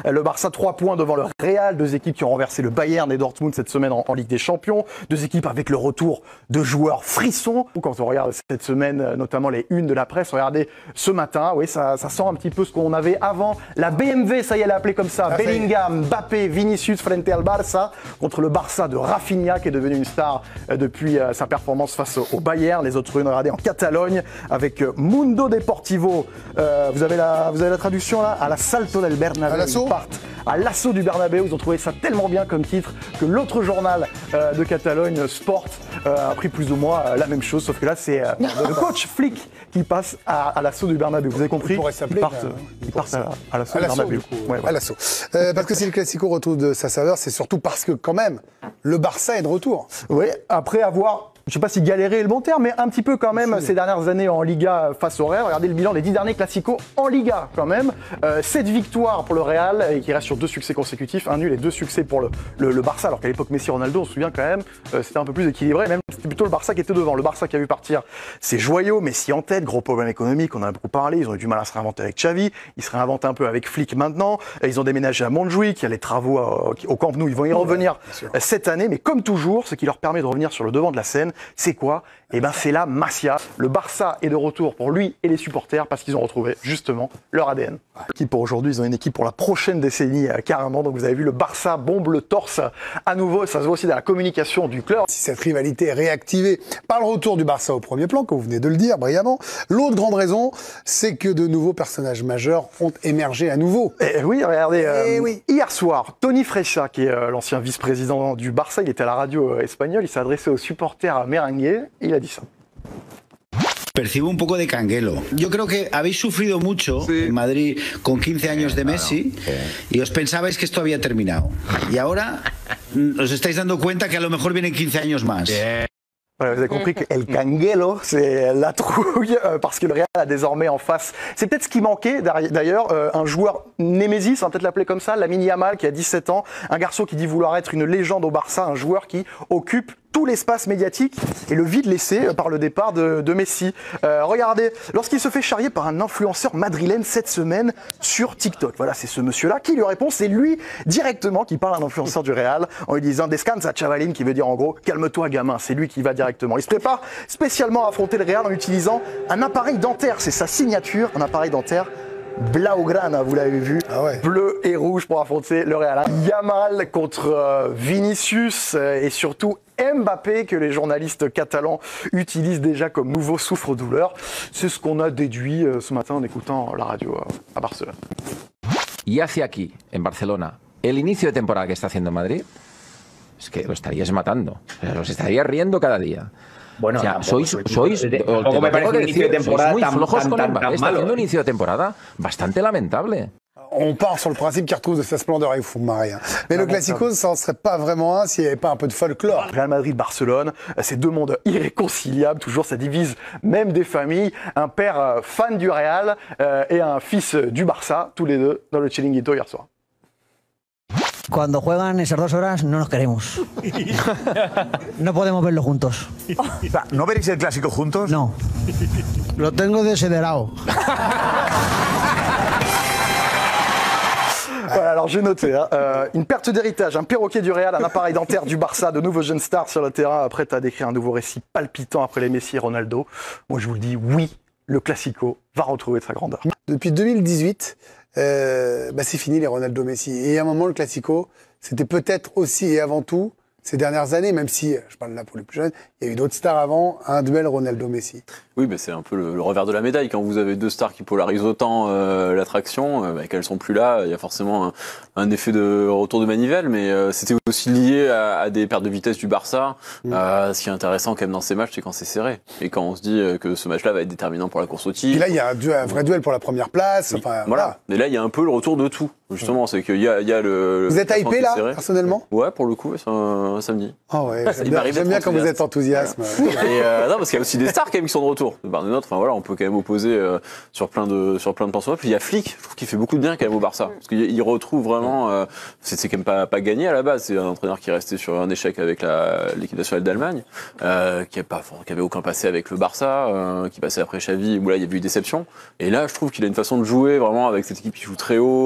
Le Barça 3 points devant le Real, deux équipes qui ont renversé le Bayern et Dortmund cette semaine en Ligue des Champions, deux équipes avec le retour de joueurs frissons. Quand on regarde cette semaine, notamment les unes de la presse, regardez ce matin, oui, ça sent un petit peu ce qu'on avait avant. La BMW, ça y est, elle est appelée comme ça. Bellingham, Mbappé, Vinicius frente al Barça contre le Barça de Rafinha qui est devenu une star depuis sa performance face au Bayern. Les autres unes, regardez, en Catalogne avec Mundo Deportivo. Vous avez la traduction là, à la Salto del Bernabéu. À l'assaut du Bernabéu, ils ont trouvé ça tellement bien comme titre que l'autre journal de Catalogne, Sport, a pris plus ou moins la même chose, sauf que là c'est le coach Flick qui passe à l'assaut du Bernabéu. Vous avez compris? Ils partent à l'assaut du Bernabéu. À l'assaut. Parce que si le Classico retrouve de sa saveur, c'est surtout parce que quand même, le Barça est de retour. Oui, après avoir... Je ne sais pas si galérer est le bon terme, mais un petit peu quand même ces dernières années en Liga face au Real. Regardez le bilan des 10 derniers Classicos en Liga quand même. 7 victoires pour le Real et qui reste sur 2 succès consécutifs, un nul et 2 succès pour le Barça. Alors qu'à l'époque Messi-Ronaldo, on se souvient quand même, c'était un peu plus équilibré. Même c'était plutôt le Barça qui était devant. Le Barça qui a vu partir ses joyaux, Messi en tête, gros problème économique, on en a beaucoup parlé. Ils ont eu du mal à se réinventer avec Xavi. Ils se réinventent un peu avec Flick maintenant. Ils ont déménagé à Montjuïc. Il y a les travaux au Camp Nou. Ils vont y revenir cette année. Mais comme toujours, ce qui leur permet de revenir sur le devant de la scène, c'est quoi? Eh ben c'est la Masia. Le Barça est de retour pour lui et les supporters parce qu'ils ont retrouvé justement leur ADN. L'équipe pour aujourd'hui, ils ont une équipe pour la prochaine décennie carrément. Donc vous avez vu le Barça bombe le torse à nouveau. Ça se voit aussi dans la communication du club. Si cette rivalité est réactivée par le retour du Barça au premier plan, comme vous venez de le dire brillamment, l'autre grande raison, c'est que de nouveaux personnages majeurs ont émergé à nouveau. Et oui, regardez, hier soir, Toni Freixa, qui est l'ancien vice-président du Barça, il était à la radio espagnole, il s'est adressé aux supporters merengues et il a dit ça. Percibo un poco de canguelo. Yo creo que habéis sufrido mucho en Madrid con 15 años de Messi y os pensabais que esto había terminado. Y ahora os estáis dando cuenta que a lo mejor vienen 15 años más. Voilà, vous avez compris que El Canguelo, c'est la trouille, parce que le Real a désormais en face. C'est peut-être ce qui manquait d'ailleurs, un joueur némésis, on va peut-être l'appeler comme ça, Lamine Yamal, qui a 17 ans, un garçon qui dit vouloir être une légende au Barça, un joueur qui occupe tout l'espace médiatique et le vide laissé par le départ de Messi. Regardez, lorsqu'il se fait charrier par un influenceur madrilène cette semaine sur TikTok. Voilà, c'est ce monsieur-là qui lui répond, c'est lui directement qui parle à un influenceur du Real en lui disant « Descansa, chavalin », qui veut dire en gros « calme-toi gamin », c'est lui qui va directement. Il se prépare spécialement à affronter le Real en utilisant un appareil dentaire, c'est sa signature, un appareil dentaire Blaugrana, vous l'avez vu, bleu et rouge pour affronter le Real. Yamal contre Vinicius et surtout Mbappé que les journalistes catalans utilisent déjà comme nouveau souffre-douleur. C'est ce qu'on a déduit ce matin en écoutant la radio à Barcelone. Y hacia aquí, en Barcelona, el inicio de temporada que está haciendo en Madrid, es que lo estaríais matando, os estaríais riendo cada día. Bueno, o sea, tampoco me parece un inicio de temporada muy flojos con Mbappé. Está haciendo un inicio de temporada bastante lamentable. On part sur le principe qu'il retrouve de sa splendeur, il faut me marier. Mais le Classico, ça n'en serait pas vraiment un s'il n'y avait pas un peu de folklore. Real Madrid-Barcelone, c'est deux mondes irréconciliables, toujours ça divise même des familles. Un père fan du Real et un fils du Barça, tous les deux dans le Chiringuito hier soir. Cuando juegan esas 2 horas no nos queremos. No podemos verlo juntos. ¿No veréis el Clásico juntos? No. Lo tengo desiderado. Voilà, alors j'ai noté, une perte d'héritage, un perroquet du Real, un appareil dentaire du Barça, de nouveaux jeunes stars sur le terrain, prêts à décrire un nouveau récit palpitant après les Messi et Ronaldo. Moi je vous le dis, oui, le Classico va retrouver sa grandeur. Depuis 2018, c'est fini les Ronaldo Messi. Et à un moment, le Classico, c'était peut-être aussi et avant tout, ces dernières années, même si, je parle là pour les plus jeunes, il y a eu d'autres stars avant, un duel Ronaldo-Messi. Oui, c'est un peu le revers de la médaille. Quand vous avez deux stars qui polarisent autant l'attraction, qu'elles sont plus là, il y a forcément un effet de retour de manivelle, mais c'était aussi lié à des pertes de vitesse du Barça. Ce qui est intéressant quand même dans ces matchs, c'est quand c'est serré. Et quand on se dit que ce match-là va être déterminant pour la course au titre. Et là, il y a un vrai duel pour la première place. Oui, enfin, voilà. Et là, il y a un peu le retour de tout. Justement, c'est qu'il y a le... Vous êtes hypé là, personnellement? Ouais, pour le coup, samedi. Ah ouais, j'aime bien quand vous êtes enthousiaste. Et non, parce qu'il y a aussi des stars quand même qui sont de retour. De part et d'autre, enfin voilà, on peut quand même opposer sur plein de pensements. Puis il y a Flick, je trouve qu'il fait beaucoup de bien quand même au Barça, parce qu'il retrouve vraiment. C'est quand même pas gagné à la base. C'est un entraîneur qui est resté sur un échec avec l'équipe nationale d'Allemagne, qui avait aucun passé avec le Barça, qui passait après Xavi, où là il y a eu déception. Et là, je trouve qu'il a une façon de jouer vraiment avec cette équipe qui joue très haut. L'enjeu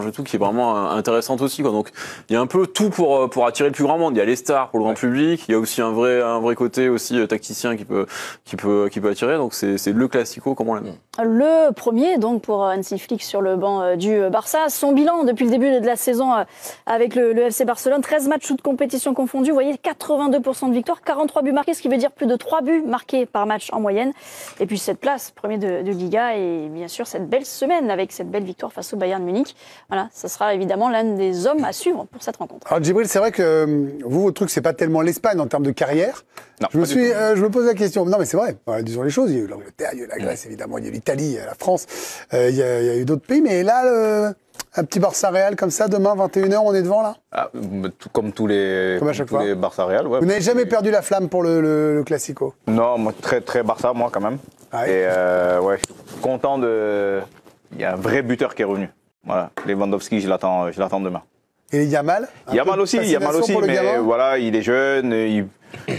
et tout, qui est vraiment intéressante aussi, quoi. Donc, il y a un peu tout pour attirer le plus grand monde. Il y a les stars pour le grand public. Il y a aussi un vrai côté aussi tacticien qui peut attirer. Donc, c'est le classico comme on l'aime. Le premier, donc, pour Hansi Flick sur le banc du Barça. Son bilan depuis le début de la saison avec le FC Barcelone, 13 matchs toutes compétitions confondues. Vous voyez, 82% de victoire, 43 buts marqués, ce qui veut dire plus de 3 buts marqués par match en moyenne. Et puis cette place, premier de Liga, et bien sûr cette belle semaine avec cette belle victoire face au Bayern Munich. Voilà, ça sera évidemment l'un des hommes à suivre pour cette rencontre. Alors Djibril, c'est vrai que vous, votre truc, c'est pas tellement l'Espagne en termes de carrière. Non, je me pose la question. Non, mais c'est vrai. Voilà, disons les choses. Il y a eu l'Angleterre, il y a eu la Grèce, évidemment, il y a eu l'Italie, la France. Il y a eu d'autres pays. Mais là, un petit Barça-Real comme ça, demain, 21h, on est devant, là? Comme tous les Barça-Real, ouais. Vous n'avez jamais perdu la flamme pour le Classico? Non, moi, très, très Barça, moi, quand même. Ah oui. Et ouais, je suis content de... Il y a un vrai buteur qui est revenu. Voilà, Lewandowski, je l'attends demain. Et Yamal? Yamal aussi, mais voilà, il est jeune,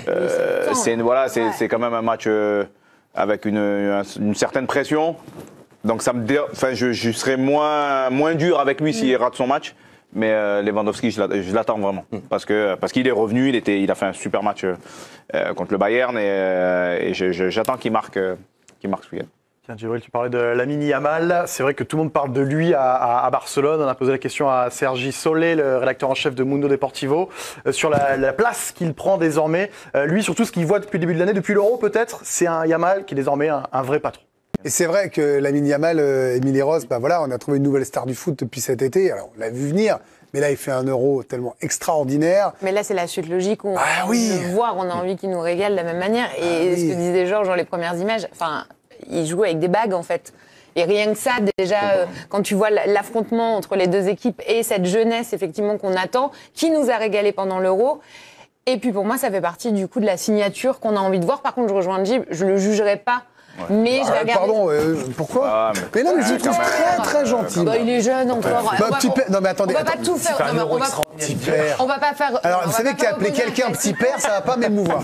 c'est quand même un match avec une certaine pression. Donc je serais moins dur avec lui s'il rate son match. Mais Lewandowski, je l'attends vraiment. Parce qu'il est revenu, il a fait un super match contre le Bayern et j'attends qu'il marque ce week-end. Tiens, Djibril, tu parlais de Lamine Yamal. C'est vrai que tout le monde parle de lui à Barcelone. On a posé la question à Sergi Solé, le rédacteur en chef de Mundo Deportivo, sur la place qu'il prend désormais. Lui, surtout ce qu'il voit depuis le début de l'année, depuis l'Euro peut-être, c'est un Yamal qui est désormais un vrai patron. Et c'est vrai que Lamine Yamal, Émilie Rose, voilà, on a trouvé une nouvelle star du foot depuis cet été. Alors, on l'a vu venir, mais là, il fait un Euro tellement extraordinaire. Mais là, c'est la suite logique. On le voir, on a envie qu'il nous régale de la même manière. Et ce que disait Georges dans les premières images, il joue avec des bagues, en fait. Et rien que ça, déjà, quand tu vois l'affrontement entre les deux équipes et cette jeunesse, effectivement, qu'on attend, qui nous a régalé pendant l'Euro. Et puis, pour moi, ça fait partie, du coup, de la signature qu'on a envie de voir. Par contre, je rejoins Djib, je le jugerai pas. Ouais. Mais je vais regarder. Pardon, pourquoi mais non, mais je le trouve très très gentil. Il est jeune encore. Non, mais attendez. On va pas tout faire. Petit père. On va pas faire. Alors, vous savez qu'appeler quelqu'un petit père, ça va pas m'émouvoir.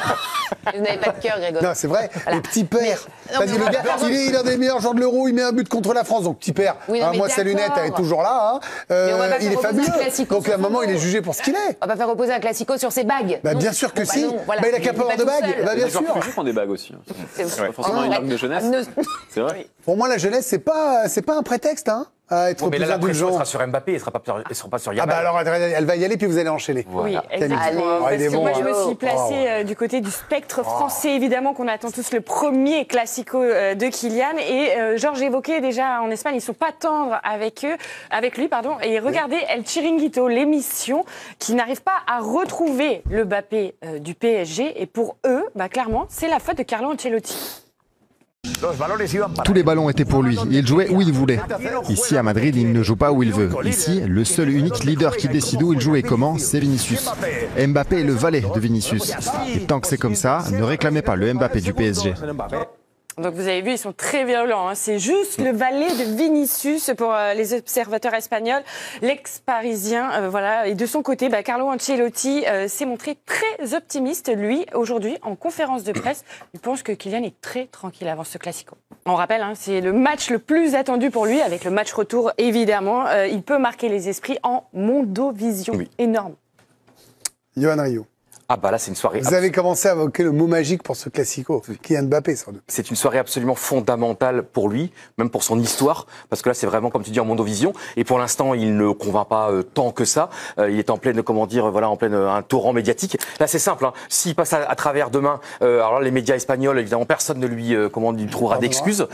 Vous n'avez pas de cœur, Grégory. Non, c'est vrai. Le petit père. Le gars, il est un des meilleurs joueurs de l'Euro, il met un but contre la France. Donc, petit père. Moi, sa lunette, elle est toujours là. Il est fabuleux. Donc, à un moment, il est jugé pour ce qu'il est. On va pas faire reposer un classico sur ses bagues. Bien sûr que si. Il a qu'à pas avoir de bagues. Bien sûr. Les joueurs des bagues aussi. C'est forcément une arme de jeunesse. C'est vrai. Pour moi, la jeunesse, c'est pas un prétexte, hein, à être plus indulgent. Elle sera sur Mbappé, elle sera pas sur Yamal. Ah bah alors, elle va y aller, puis vous allez enchaîner. Oui, exactement. Parce que moi, je me suis placée du côté du spectre français, évidemment, qu'on attend tous le premier classico de Kylian. Et Georges évoquait déjà en Espagne, ils sont pas tendres avec lui. Et regardez El Chiringuito, l'émission qui n'arrive pas à retrouver le Mbappé du PSG. Et pour eux, clairement, c'est la faute de Carlo Ancelotti. Tous les ballons étaient pour lui. Il jouait où il voulait. Ici, à Madrid, il ne joue pas où il veut. Ici, le seul unique leader qui décide où il joue et comment, c'est Vinicius. Mbappé est le valet de Vinicius. Et tant que c'est comme ça, ne réclamez pas le Mbappé du PSG. Donc vous avez vu, ils sont très violents. C'est juste le valet de Vinicius pour les observateurs espagnols, l'ex-parisien. Voilà. Et de son côté, Carlo Ancelotti s'est montré très optimiste, lui, aujourd'hui, en conférence de presse. Il pense que Kylian est très tranquille avant ce Classico. On rappelle, c'est le match le plus attendu pour lui, avec le match retour, évidemment. Il peut marquer les esprits en mondovision. Oui. Énorme. Yoann Rioux. Ah là c'est une soirée. Vous avez commencé à évoquer le mot magique pour ce Classico, Kylian Mbappé sans doute. C'est une soirée absolument fondamentale pour lui, même pour son histoire, parce que là c'est vraiment comme tu dis en mondovision. Et pour l'instant il ne convainc pas tant que ça. Il est en pleine un torrent médiatique. Là c'est simple. S'il passe à travers demain, alors là, les médias espagnols évidemment personne ne lui trouvera d'excuses.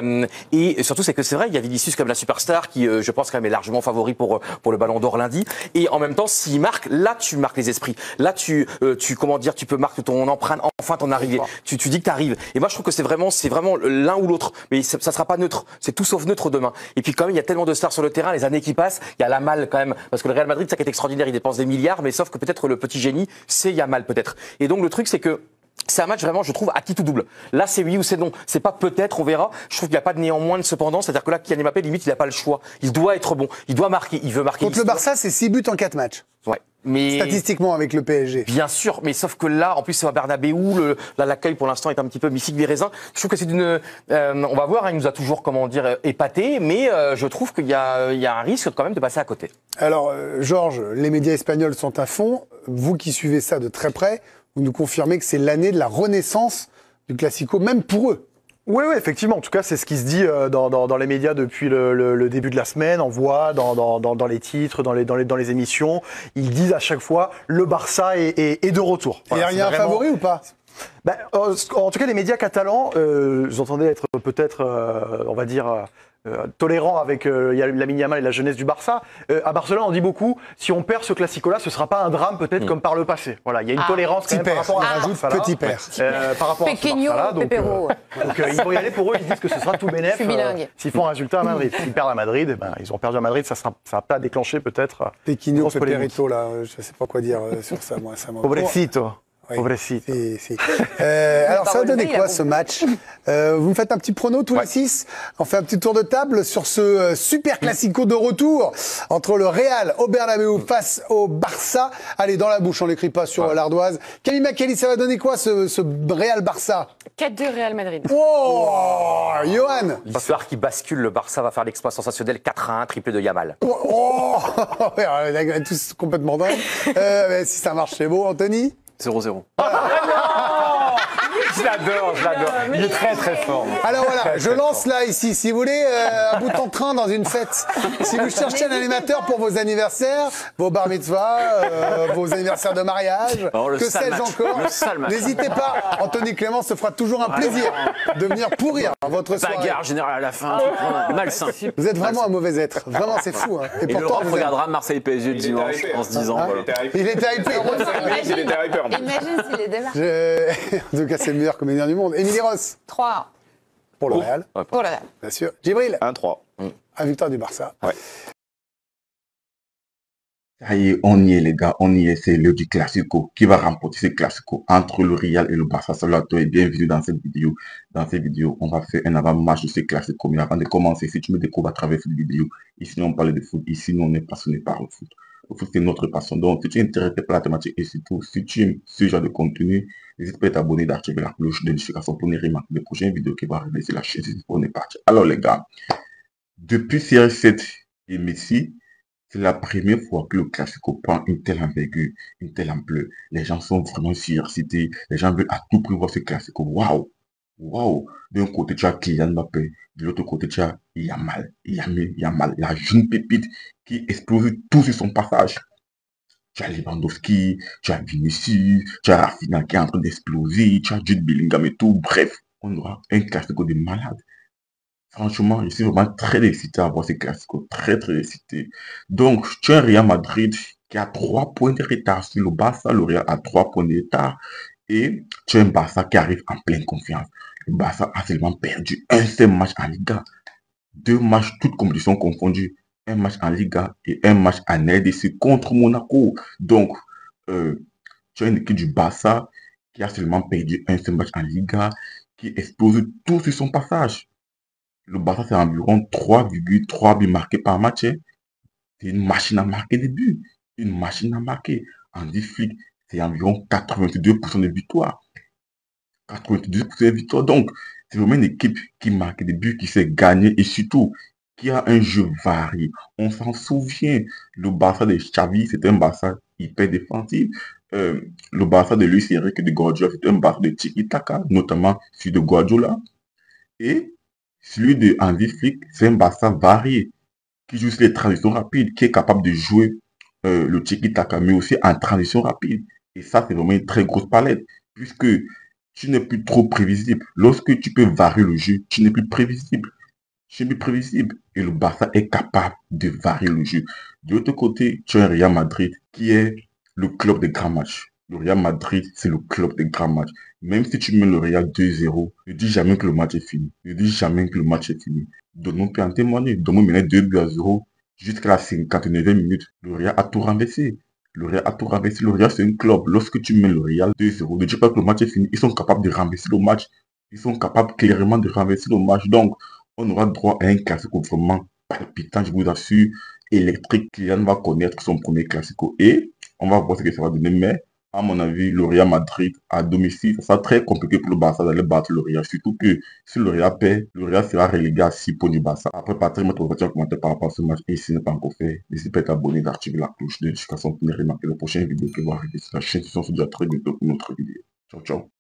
Et surtout c'est que c'est vrai il y a Vinicius comme la superstar qui je pense quand même est largement favori pour le Ballon d'Or lundi. Et en même temps s'il marque, là tu marques les esprits. Là tu peux marquer ton empreinte, enfin ton arrivée. Tu dis que tu arrives. Et moi, je trouve que c'est vraiment l'un ou l'autre. Mais ça sera pas neutre. C'est tout sauf neutre demain. Et puis quand même, il y a tellement de stars sur le terrain, les années qui passent, il y a Yamal quand même. Parce que le Real Madrid, ça qui est extraordinaire, il dépense des milliards, mais sauf que peut-être le petit génie, c'est Yamal peut-être. Et donc le truc, c'est que c'est un match vraiment, je trouve, à qui tout double. Là, c'est oui ou c'est non. C'est pas peut-être, on verra. Je trouve qu'il n'y a pas de néanmoins cependant. C'est-à-dire que là, Kylian Mbappé, limite, il n'a pas le choix. Il doit être bon. Il doit marquer. Il veut marquer. Contre le Barça, c'est 6 buts en 4 matchs. Ouais. Mais statistiquement avec le PSG. Bien sûr, mais sauf que là, en plus, c'est à Bernabéu. L'accueil pour l'instant est un petit peu mystique des raisins. Je trouve que c'est on va voir, il nous a toujours, comment dire, épaté, mais je trouve qu'il y a un risque quand même de passer à côté. Alors, Georges, les médias espagnols sont à fond. Vous qui suivez ça de très près, vous nous confirmez que c'est l'année de la renaissance du Classico, même pour eux. Oui, effectivement. En tout cas, c'est ce qui se dit dans les médias depuis le début de la semaine. On voit dans les titres, dans les émissions, ils disent à chaque fois le Barça est de retour. Voilà, il y a un favori ou pas? En tout cas, les médias catalans, j'entendais être peut-être, on va dire, tolérant avec Lamine Yamal et la jeunesse du Barça. À Barcelone, on dit beaucoup, si on perd ce Classico-là, ce ne sera pas un drame peut-être comme par le passé. Voilà, il y a une tolérance quand même par rapport à ce Barça-là. Petit père. Par rapport à ce Barça-là. Donc ils vont y aller pour eux, ils disent que ce sera tout bénef s'ils font un résultat à Madrid. S'ils perdent à Madrid, ils ont perdu à Madrid, ça va pas déclencher peut-être. Pequinho, Peperito, là, je ne sais pas quoi dire sur ça, moi. Pobrecito. Oui. Alors, ça va donner quoi ce match? Vous me faites un petit prono tous les 6. On fait un petit tour de table sur ce super classico de retour entre le Real au Bernabéu face au Barça. Allez, dans la bouche, on l'écrit pas sur l'ardoise. Camille Macali, ça va donner quoi ce Real-Barça? 4-2 Real Madrid. Oh, Johan. L'histoire qui bascule, le Barça va faire l'exploit sensationnel 4-1, triplé de Yamal. Oh, on est tous complètement dingues. Si ça marche, c'est beau, Anthony. 0-0. Je l'adore. Il est très très fort. Alors voilà, je lance là ici, si vous voulez, un bout en train dans une fête. Si vous cherchez un animateur pour vos anniversaires, vos bar mitzvahs, vos anniversaires de mariage, que sais-je encore, n'hésitez pas. Anthony Clément se fera toujours un plaisir de venir pourrir votre soirée. Bagarre générale à la fin, malsain. Vous êtes vraiment un mauvais être. Vraiment, c'est fou. Hein. Et pourtant, on regardera Marseille PSG le dimanche en se disant. Il était hypé. Imagine s'il est démarré. En tout cas, c'est le meilleur comédien du monde. Émilie Ross. 3. Pour le Real. Pour le Real. Bien sûr. Djibril. 1-3. Un victoire du Barça. Ouais. Ça y est, on y est les gars, on y est, c'est l'heure du Classico. Qui va remporter ce Classico entre le Real et le Barça? Salut à toi et bienvenue dans cette vidéo. Dans cette vidéo, on va faire un avant-match de ce Classico. Mais avant de commencer, si tu me découvres à travers cette vidéo, ici on parle de foot, ici nous on est passionné par le foot. Le foot c'est notre passion. Donc si tu es intéressé par la thématique et surtout si tu aimes ce genre de contenu, n'hésite pas à t'abonner, d'activer la cloche de notification pour ne rien manquer des prochaines vidéos qui vont arriver sur la chaîne. On est parti. Alors les gars, depuis CR7 et Messi, c'est la première fois que le Classico prend une telle envergure, une telle ampleur. Les gens sont vraiment surexcités. Les gens veulent à tout prix voir ce Classico. Waouh! Waouh! D'un côté, tu as Kylian Mbappé. De l'autre côté, tu as Yamal, la jeune pépite qui explose tout sur son passage. Tu as Lewandowski, tu as Vinicius, tu as Rafinha qui est en train d'exploser, tu as Jude Bellingham et tout. Bref, on aura un Classico de malade. Franchement, je suis vraiment très excité à voir ce Classico, très excité. Donc, tu as un Real Madrid qui a 3 points de retard sur le Barça, le Real a 3 points de retard, et tu as un Barça qui arrive en pleine confiance. Le Barça a seulement perdu un seul match en Liga, 2 matchs, toutes compétitions confondues, un match en Liga et un match en RDC contre Monaco. Donc, tu as une équipe du Barça qui a seulement perdu un seul match en Liga, qui explose tout sur son passage. Le Barça, c'est environ 3,3 buts marqués par match. C'est une machine à marquer des buts. Une machine à marquer. En 10 flics, c'est environ 82% de victoire. 82% de victoire. Donc, c'est vraiment une équipe qui marque des buts, qui sait gagner et surtout qui a un jeu varié. On s'en souvient. Le Barça de Xavi, c'est un Barça hyper défensif. Le Barça de Luis Enrique et de Guardiola, c'est un Barça de tiki-taka, notamment celui de Guardiola. Et celui de Hansi Flick, c'est un Barça varié, qui joue sur les transitions rapides, qui est capable de jouer le tiki-taka, mais aussi en transition rapide. Et ça, c'est vraiment une très grosse palette, puisque tu n'es plus trop prévisible. Lorsque tu peux varier le jeu, tu n'es plus prévisible. Et le Barça est capable de varier le jeu. De l'autre côté, tu as un Real Madrid qui est le club des grands matchs. Le Real Madrid, c'est le club des grands matchs. Même si tu mets le Real 2-0, ne dis jamais que le match est fini. Donne-nous qu'à en témoigner. Dortmund menait 2-0 jusqu'à la 59e minute. Le Real a tout renversé. Le Real a tout renversé. Le Real, c'est un club. Lorsque tu mets le Real 2-0, ne dis pas que le match est fini. Ils sont capables de renverser le match. Ils sont capables clairement de renverser le match. Donc, on aura droit à un classico vraiment palpitant, je vous assure, électrique. Kylian va connaître son premier classico. Et on va voir ce que ça va donner. Mais, à mon avis, le Real Madrid à domicile, ça sera très compliqué pour le Barça d'aller battre le Real. Surtout que si le Real perd, le Real sera relégué à 6 points du Barça. Après, Patrick, mettre votre commentaire par rapport à ce match. Et si ce n'est pas encore fait, n'hésitez pas à être abonné, d'activer la cloche de notification pour ne rien manquer les prochaines vidéos qui vont arriver sur la chaîne. On se dit à très bientôt pour une autre vidéo. Ciao, ciao.